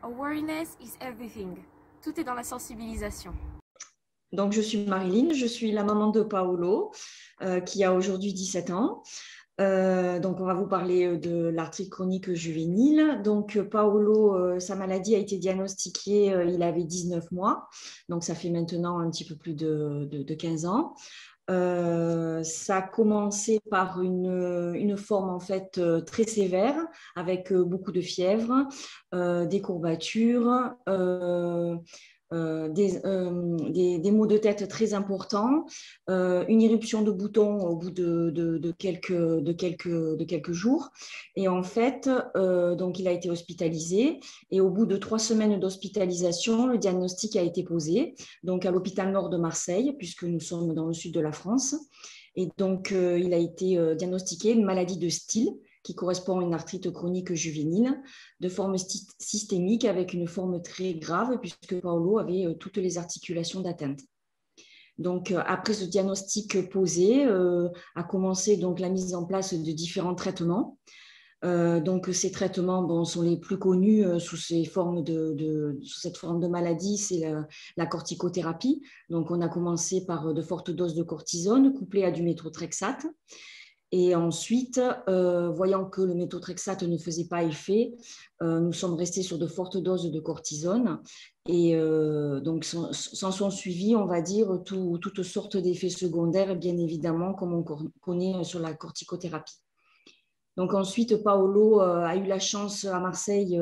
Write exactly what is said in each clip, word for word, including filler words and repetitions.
Awareness is everything. Tout est dans la sensibilisation. Donc, je suis Marilyn, je suis la maman de Paolo, euh, qui a aujourd'hui dix-sept ans. Euh, donc, on va vous parler de l'arthrite chronique juvénile. Donc, Paolo, euh, sa maladie a été diagnostiquée, euh, il avait dix-neuf mois. Donc, ça fait maintenant un petit peu plus de, de, de quinze ans. Euh, ça a commencé par une, une forme en fait euh, très sévère, avec euh, beaucoup de fièvre, euh, des courbatures, euh, euh, des, euh, des, des maux de tête très importants, euh, une éruption de boutons au bout de, de, de, quelques, de, quelques, de quelques jours. Et en fait, euh, donc il a été hospitalisé. Et au bout de trois semaines d'hospitalisation, le diagnostic a été posé, donc à l'hôpital Nord de Marseille, puisque nous sommes dans le sud de la France. Et donc, euh, il a été euh, diagnostiqué une maladie de Still, qui correspond à une arthrite chronique juvénile, de forme systémique avec une forme très grave, puisque Paolo avait euh, toutes les articulations d'atteinte. Donc, euh, après ce diagnostic posé, euh, a commencé donc la mise en place de différents traitements. Euh, donc, ces traitements bon, sont les plus connus euh, sous, ces formes de, de, sous cette forme de maladie, c'est la, la corticothérapie. Donc, on a commencé par de fortes doses de cortisone couplées à du méthotrexate. Et ensuite, euh, voyant que le méthotrexate ne faisait pas effet, euh, nous sommes restés sur de fortes doses de cortisone. Et euh, donc, s'en sont suivis, on va dire, tout, toutes sortes d'effets secondaires, bien évidemment, comme on connaît sur la corticothérapie. Donc ensuite, Paolo euh, a eu la chance à Marseille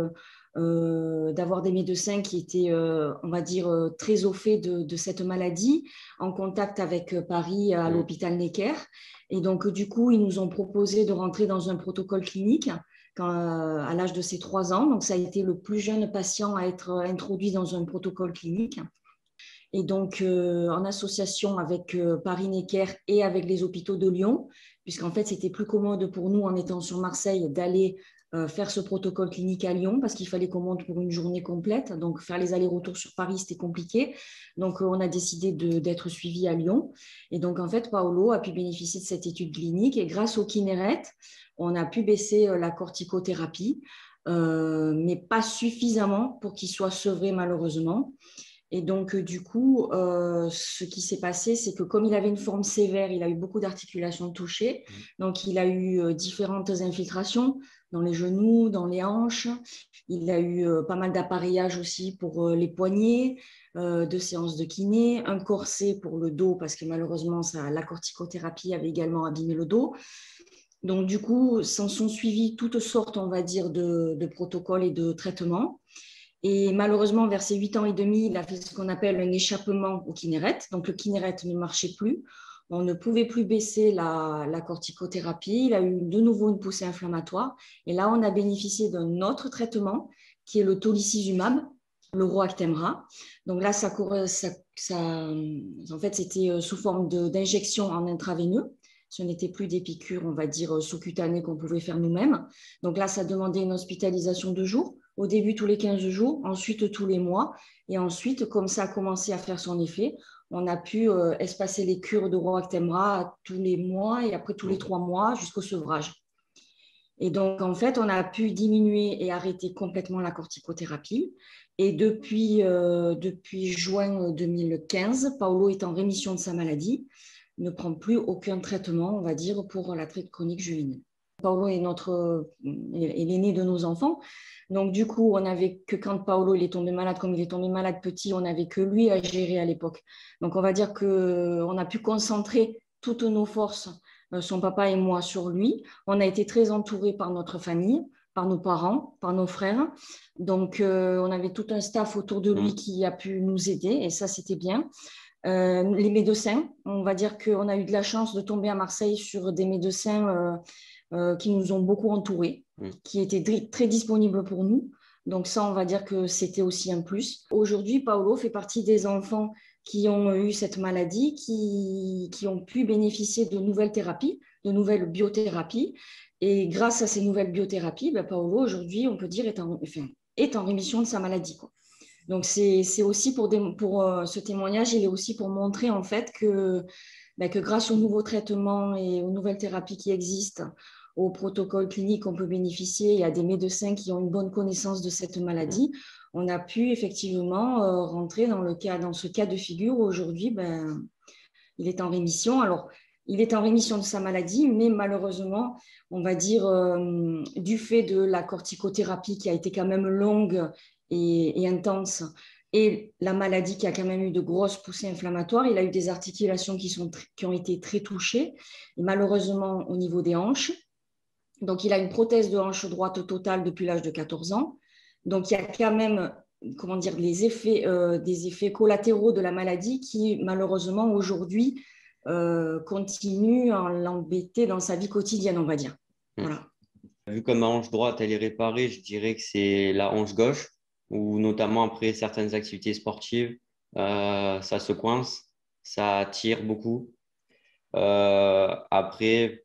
euh, d'avoir des médecins qui étaient, euh, on va dire, euh, très au fait de, de cette maladie, en contact avec Paris à l'hôpital Necker. Et donc, du coup, ils nous ont proposé de rentrer dans un protocole clinique quand, euh, à l'âge de ses trois ans. Donc, ça a été le plus jeune patient à être introduit dans un protocole clinique. Et donc, euh, en association avec euh, Paris Necker et avec les hôpitaux de Lyon, puisqu'en fait, c'était plus commode pour nous, en étant sur Marseille, d'aller euh, faire ce protocole clinique à Lyon, parce qu'il fallait qu'on monte pour une journée complète. Donc, faire les allers-retours sur Paris, c'était compliqué. Donc, euh, on a décidé d'être suivi à Lyon. Et donc, en fait, Paolo a pu bénéficier de cette étude clinique. Et grâce au Kineret, on a pu baisser euh, la corticothérapie, euh, mais pas suffisamment pour qu'il soit sevré, malheureusement. Et donc, du coup, euh, ce qui s'est passé, c'est que comme il avait une forme sévère, il a eu beaucoup d'articulations touchées. Donc, il a eu euh, différentes infiltrations dans les genoux, dans les hanches. Il a eu euh, pas mal d'appareillage aussi pour euh, les poignets, euh, deux séances de kiné, un corset pour le dos, parce que malheureusement, ça, la corticothérapie avait également abîmé le dos. Donc, du coup, s'en sont suivis toutes sortes, on va dire, de, de protocoles et de traitements. Et malheureusement, vers ses huit ans et demi, il a fait ce qu'on appelle un échappement au Kineret. Donc, le Kineret ne marchait plus. On ne pouvait plus baisser la, la corticothérapie. Il a eu de nouveau une poussée inflammatoire. Et là, on a bénéficié d'un autre traitement qui est le tolicizumab, le Roactemra. Donc là, ça, ça, ça, en fait, c'était sous forme d'injection en intraveineux. Ce n'était plus des piqûres, on va dire, sous-cutanées qu'on pouvait faire nous-mêmes. Donc là, ça demandait une hospitalisation de jour. Au début, tous les quinze jours, ensuite tous les mois. Et ensuite, comme ça a commencé à faire son effet, on a pu euh, espacer les cures de Roactemra tous les mois et après tous les trois mois jusqu'au sevrage. Et donc, en fait, on a pu diminuer et arrêter complètement la corticothérapie. Et depuis, euh, depuis juin deux mille quinze, Paolo est en rémission de sa maladie, ne prend plus aucun traitement, on va dire, pour l'arthrite chronique juvénile. Paolo est, notre, est l'aîné de nos enfants. Donc, du coup, on n'avait que quand Paolo il est tombé malade, comme il est tombé malade petit, on n'avait que lui à gérer à l'époque. Donc, on va dire qu'on a pu concentrer toutes nos forces, son papa et moi, sur lui. On a été très entourés par notre famille, par nos parents, par nos frères. Donc, euh, on avait tout un staff autour de lui qui a pu nous aider et ça, c'était bien. Euh, les médecins, on va dire qu'on a eu de la chance de tomber à Marseille sur des médecins euh, euh, qui nous ont beaucoup entourés, mmh. qui étaient très disponibles pour nous. Donc ça, on va dire que c'était aussi un plus. Aujourd'hui, Paolo fait partie des enfants qui ont eu cette maladie, qui, qui ont pu bénéficier de nouvelles thérapies, de nouvelles biothérapies. Et grâce à ces nouvelles biothérapies, ben, Paolo, aujourd'hui, on peut dire, est en, enfin, est en rémission de sa maladie, quoi. Donc, c'est aussi pour, des, pour euh, ce témoignage, il est aussi pour montrer en fait que, ben, que grâce aux nouveaux traitements et aux nouvelles thérapies qui existent, au protocole clinique qu'on peut bénéficier et à des médecins qui ont une bonne connaissance de cette maladie, on a pu effectivement euh, rentrer dans, le cas, dans ce cas de figure où aujourd'hui, ben, il est en rémission. Alors, il est en rémission de sa maladie, mais malheureusement, on va dire, euh, du fait de la corticothérapie qui a été quand même longue et, et intense, et la maladie qui a quand même eu de grosses poussées inflammatoires, il a eu des articulations qui, sont, qui ont été très touchées, et malheureusement au niveau des hanches. Donc, il a une prothèse de hanche droite totale depuis l'âge de quatorze ans. Donc, il y a quand même, comment dire, les effets, euh, des effets collatéraux de la maladie qui, malheureusement, aujourd'hui, euh, continuent à l'embêter dans sa vie quotidienne, on va dire. Voilà. Vu comme ma hanche droite, elle est réparée, je dirais que c'est la hanche gauche, où notamment après certaines activités sportives, euh, ça se coince, ça tire beaucoup. Euh, après,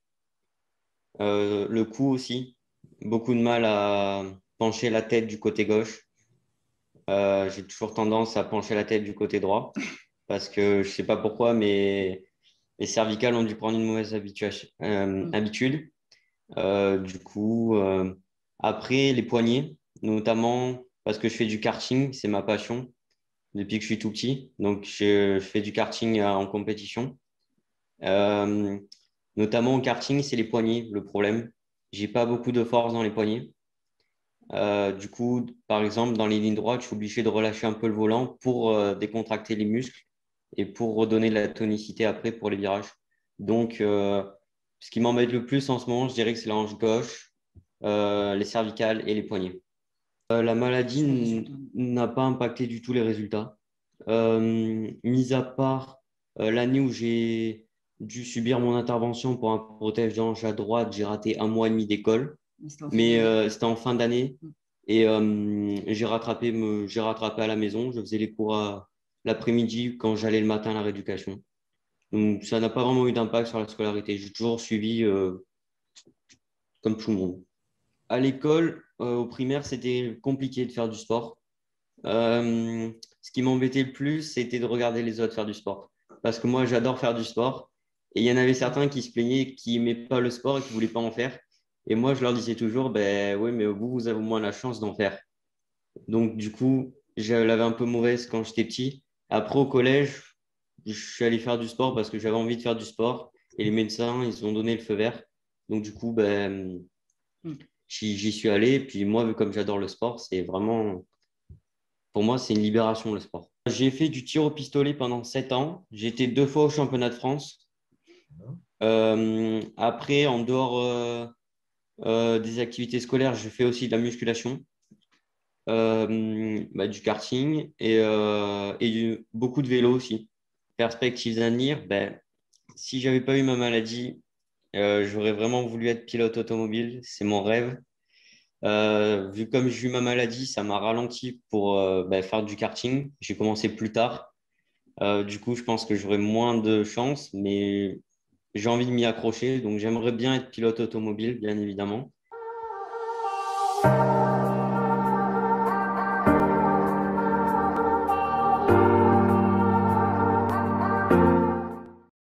euh, le cou aussi, beaucoup de mal à pencher la tête du côté gauche. Euh, j'ai toujours tendance à pencher la tête du côté droit parce que je ne sais pas pourquoi, mais mes cervicales ont dû prendre une mauvaise habitua- euh, habitude. Euh, du coup, euh, après, les poignets, notamment parce que je fais du karting, c'est ma passion depuis que je suis tout petit. Donc, je, je fais du karting euh, en compétition. Euh, Notamment au karting, c'est les poignets, le problème. J'ai pas beaucoup de force dans les poignets. Euh, du coup, par exemple, dans les lignes droites, je suis obligé de relâcher un peu le volant pour euh, décontracter les muscles et pour redonner de la tonicité après pour les virages. Donc, euh, ce qui m'embête le plus en ce moment, je dirais que c'est la hanche gauche, euh, les cervicales et les poignets. Euh, la maladie n- n'a pas impacté du tout les résultats. Euh, mis à part euh, l'année où j'ai dû subir mon intervention pour un protège de hanche à droite, j'ai raté un mois et demi d'école, mais euh, c'était en fin d'année et euh, j'ai rattrapé, me, j'ai rattrapé à la maison. Je faisais les cours à- l'après-midi quand j'allais le matin à la rééducation. Donc ça n'a pas vraiment eu d'impact sur la scolarité. J'ai toujours suivi euh, comme tout le monde. À l'école, euh, au primaire, c'était compliqué de faire du sport. Euh, Ce qui m'embêtait le plus, c'était de regarder les autres faire du sport. Parce que moi, j'adore faire du sport. Et il y en avait certains qui se plaignaient, qui n'aimaient pas le sport et qui ne voulaient pas en faire. Et moi, je leur disais toujours, ben oui, mais vous, vous avez au moins la chance d'en faire. Donc, du coup, je l'avais un peu mauvaise quand j'étais petit. Après, au collège, je suis allé faire du sport parce que j'avais envie de faire du sport. Et les médecins, ils ont donné le feu vert. Donc, du coup, ben, j'y j'y suis allé. Et puis, moi, vu comme j'adore le sport, c'est vraiment pour moi, c'est une libération, le sport. J'ai fait du tir au pistolet pendant sept ans. J'ai été deux fois au championnat de France. Euh, après, en dehors euh, euh, des activités scolaires, je fais aussi de la musculation, euh, bah, du karting et, euh, et du- beaucoup de vélo aussi. Perspectives à venir, ben, si j'avais pas eu ma maladie, euh, j'aurais vraiment voulu être pilote automobile. C'est mon rêve. Euh, vu comme j'ai eu ma maladie, ça m'a ralenti pour euh, bah, faire du karting. J'ai commencé plus tard. Euh, du coup, je pense que j'aurai moins de chance, mais j'ai envie de m'y accrocher. Donc, j'aimerais bien être pilote automobile, bien évidemment.